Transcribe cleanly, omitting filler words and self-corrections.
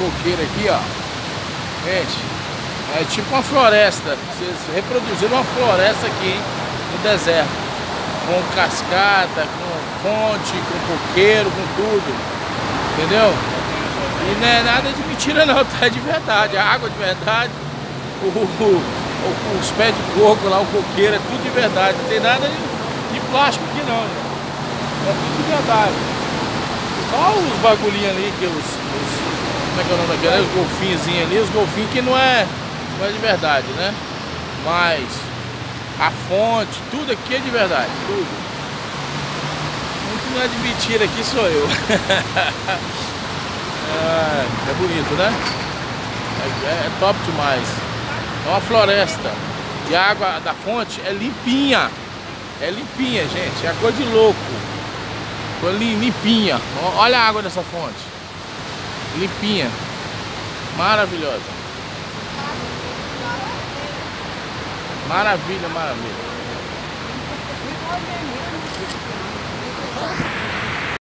coqueiro aqui, ó. Gente, é tipo uma floresta. Vocês reproduziram uma floresta aqui, hein, no deserto. Com cascata, com fonte, com coqueiro, com tudo. Entendeu? E não é nada de mentira não, tá? É de verdade. A água de verdade, os pés de coco lá, o coqueiro, é tudo de verdade. Não tem nada de plástico aqui não, né? É tudo de verdade. Só os bagulhinhos ali, que como é que é o nome daquele? Os golfinhos ali, os golfinhos que não é de verdade, né? Mas a fonte, tudo aqui é de verdade, tudo. O que não é de mentira aqui sou eu. É bonito, né? É top demais. É uma floresta. E a água da fonte é limpinha. É limpinha, gente. É a cor de louco. Cor limpinha. Olha a água dessa fonte. Limpinha. Maravilhosa. Maravilha, maravilha.